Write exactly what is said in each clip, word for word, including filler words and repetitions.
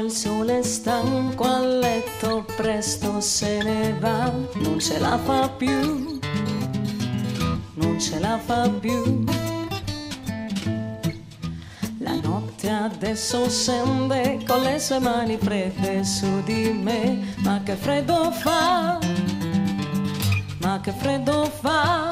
il sole stanco a letto presto se ne va, non ce la fa più, non ce la fa più. La notte adesso scende con le sue mani fredde su di me, ma che freddo fa, ma che freddo fa.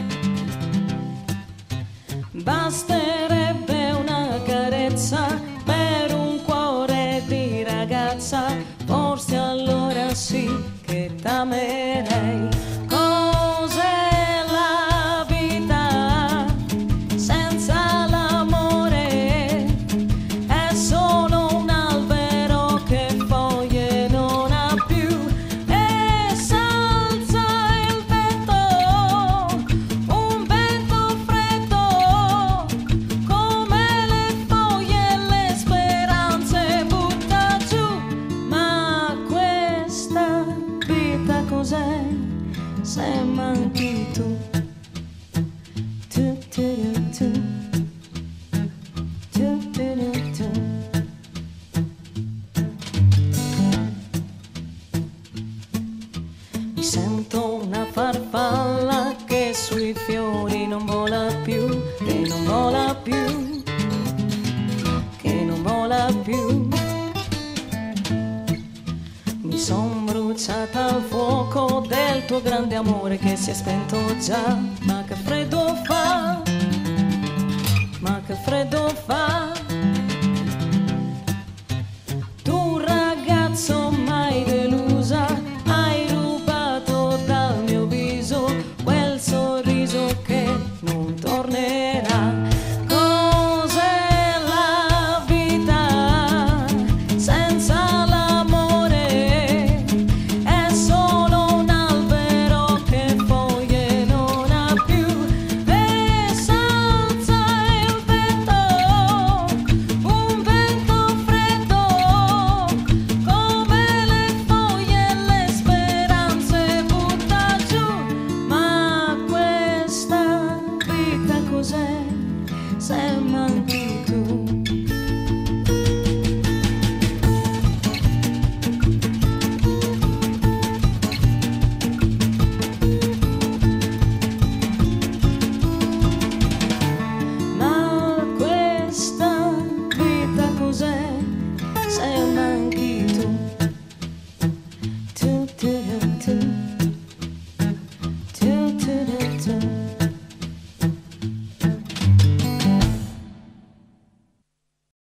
Basterebbe una carezza per un cuore di ragazza, forse allora sì che t'amerei. Cos'è la vita senza l'amore? È solo un albero che foglie non ha più e s'alza il vento, un vento freddo come le foglie e le speranze butta giù. Ma questa vita cos'è se manchi tu? Tu, tu, tu, tu, tu, tu, tu. Mi sento una farfalla che sui fiori non vola più, che non vola più, che non vola più. Mi son bruciata al fuoco del tuo grande amore che si è spento già, ma che freddo fa, ma che freddo fa. Tu ragazzo mai delusa, hai rubato dal mio viso quel sorriso che non tornerà. Cos'è la vita senza l'amore? È solo un albero che foglie non ha più e s'alza il vento, un vento freddo come le foglie e le speranze butta giù. Ma questa vita cos'è se manchi tu? Ma questa vita cos'è se manchi tu? Tu, tu, tu, tu, tu, tu, tu, tu.